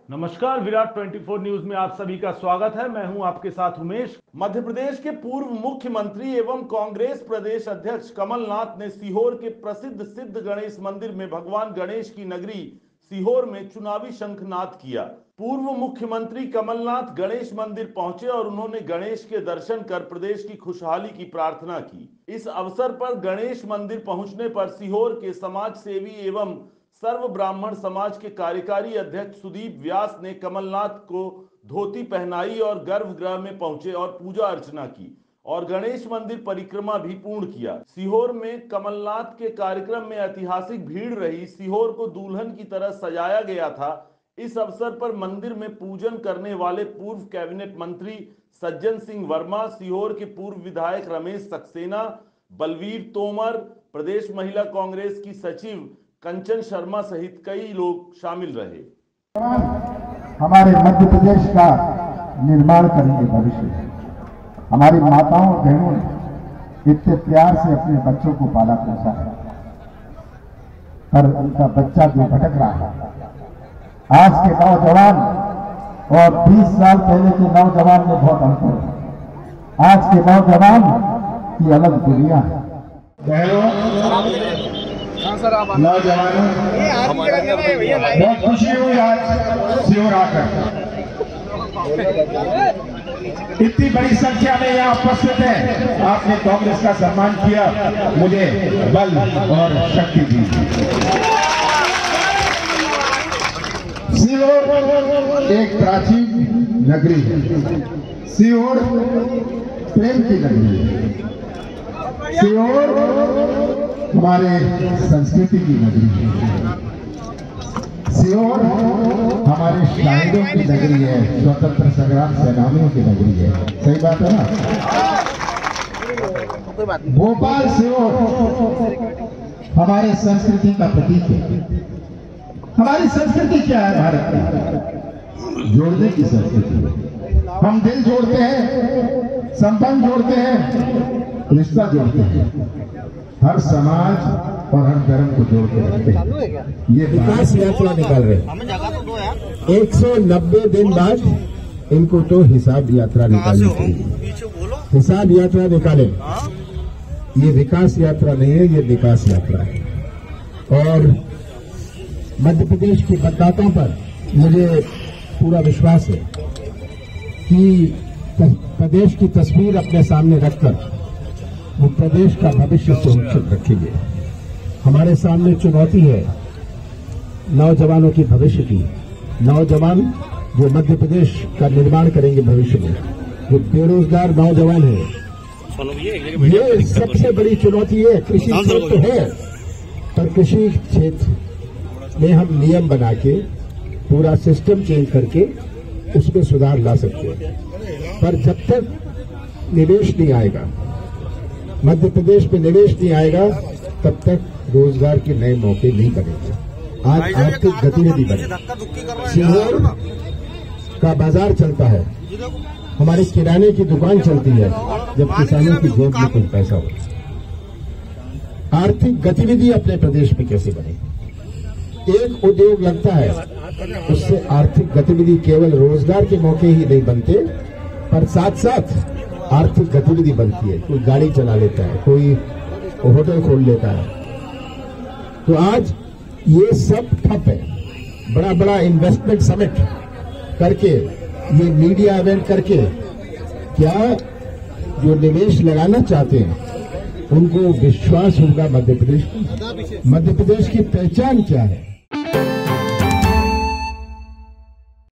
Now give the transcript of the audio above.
नमस्कार, विराट 24 न्यूज में आप सभी का स्वागत है। मैं हूं आपके साथ उमेश। मध्य प्रदेश के पूर्व मुख्यमंत्री एवं कांग्रेस प्रदेश अध्यक्ष कमलनाथ ने सीहोर के प्रसिद्ध सिद्ध गणेश मंदिर में भगवान गणेश की नगरी सीहोर में चुनावी शंखनाद किया। पूर्व मुख्यमंत्री कमलनाथ गणेश मंदिर पहुंचे और उन्होंने गणेश के दर्शन कर प्रदेश की खुशहाली की प्रार्थना की। इस अवसर पर गणेश मंदिर पहुंचने पर सीहोर के समाज सेवी एवं सर्व ब्राह्मण समाज के कार्यकारी अध्यक्ष सुदीप व्यास ने कमलनाथ को धोती पहनाई और गर्भगृह में पहुंचे और पूजा अर्चना की और गणेश मंदिर परिक्रमा भी पूर्ण किया। सीहोर में कमलनाथ के कार्यक्रम में ऐतिहासिक भीड़ रही। सीहोर को दुल्हन की तरह सजाया गया था। इस अवसर पर मंदिर में पूजन करने वाले पूर्व कैबिनेट मंत्री सज्जन सिंह वर्मा, सीहोर के पूर्व विधायक रमेश सक्सेना, बलवीर तोमर, प्रदेश महिला कांग्रेस की सचिव कंचन शर्मा सहित कई लोग शामिल रहे। हमारे मध्य प्रदेश का निर्माण करेंगे भविष्य में। हमारी माताओं और बहनों ने इतने प्यार से अपने बच्चों को पाला पोसा है, पर उनका बच्चा जो भटक रहा है। आज के नौजवान और 20 साल पहले के नौजवान में बहुत अंतर है। आज के नौजवान की अलग दुनिया है। नौजवानों, बहुत खुशी हुई आज सीहोर आकर। इतनी बड़ी संख्या में यहाँ उपस्थित है। आपने कांग्रेस का सम्मान किया, मुझे बल और शक्ति दी। सीहोर एक प्राचीन नगरी है। सीहोर प्रेम की नगरी है। सीहोर हमारे संस्कृति की नगरी है। सीहोर हमारे शायरों की नगरी है, स्वतंत्र संग्राम सेनानियों की नगरी है। सही बात है ना? भोपाल सीहोर हमारे संस्कृति का प्रतीक है। हमारी संस्कृति क्या है? भारत की जोड़ने की संस्कृति है। हम दिल जोड़ते हैं, संबंध जोड़ते हैं, रिश्ता जोड़ते हैं। हर समाज और हर धर्म को जोड़ के रखते हैं। ये विकास यात्रा निकाल रहे हैं। 190 दिन बाद इनको तो हिसाब यात्रा निकालनी चाहिए। हिसाब यात्रा निकाले। ये विकास यात्रा नहीं है, ये विकास यात्रा है। और मध्य प्रदेश के मतदाताओं पर मुझे पूरा विश्वास है कि प्रदेश की तस्वीर अपने सामने रखकर वो प्रदेश का भविष्य सुरक्षित रखेंगे। हमारे सामने चुनौती है नौजवानों की भविष्य की। नौजवान जो मध्य प्रदेश का निर्माण करेंगे भविष्य में, जो बेरोजगार नौजवान है, ये सबसे बड़ी चुनौती है। कृषि क्षेत्र तो है, पर कृषि क्षेत्र में हम नियम बना के पूरा सिस्टम चेंज करके उसमें सुधार ला सकते हैं। पर जब तक निवेश नहीं आएगा, मध्य प्रदेश में निवेश नहीं आएगा, तब तक रोजगार के नए मौके नहीं बनेंगे। आज आर्थिक गतिविधि बने। सीहोर का बाजार चलता है, हमारे किराने की दुकान चलती है जब किसानों की जेब में कुछ पैसा हो। आर्थिक गतिविधि अपने प्रदेश में कैसे बने? एक उद्योग लगता है, उससे आर्थिक गतिविधि केवल रोजगार के मौके ही नहीं बनते, पर साथ साथ आर्थिक गतिविधि बनती है। कोई गाड़ी चला लेता है, कोई होटल खोल लेता है। तो आज ये सब ठप है। बड़ा बड़ा इन्वेस्टमेंट समिट करके, ये मीडिया इवेंट करके, क्या जो निवेश लगाना चाहते हैं उनको विश्वास होगा मध्य प्रदेश की? मध्य प्रदेश की पहचान क्या है?